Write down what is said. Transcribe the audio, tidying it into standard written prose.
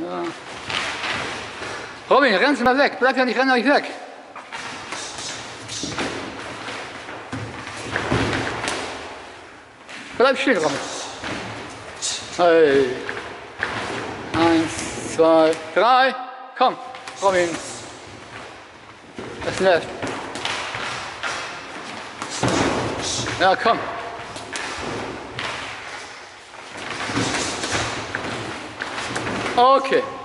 Ja. Robin, rennen Sie mal weg. Bleib ja nicht, renn euch weg. Bleib stehen, Robin. Hey. 1, 2, 3. Komm, Robin. Das läuft. Ja, komm. Okay.